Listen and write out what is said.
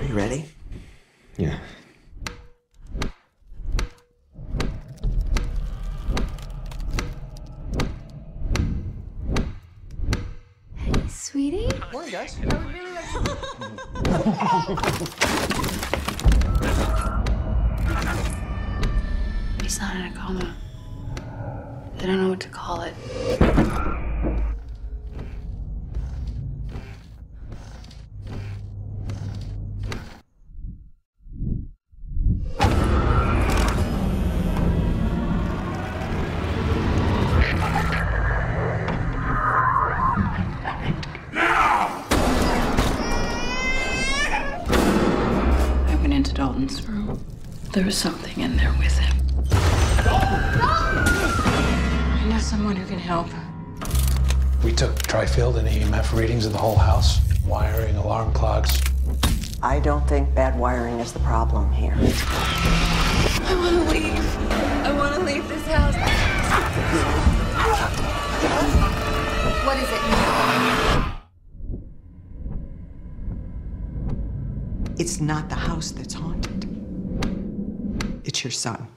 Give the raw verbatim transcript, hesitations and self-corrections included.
Are you ready? Yeah. Hey, sweetie. Morning, guys. I would really like to... He's not in a coma. They don't know what to call it. I went into Dalton's room. There was something in there with him. I know someone who can help. We took tri-field and E M F readings of the whole house. Wiring, alarm clocks. I don't think bad wiring is the problem here. I want to leave. I want to leave this house. What is it? It's not the house that's haunted. It's your son.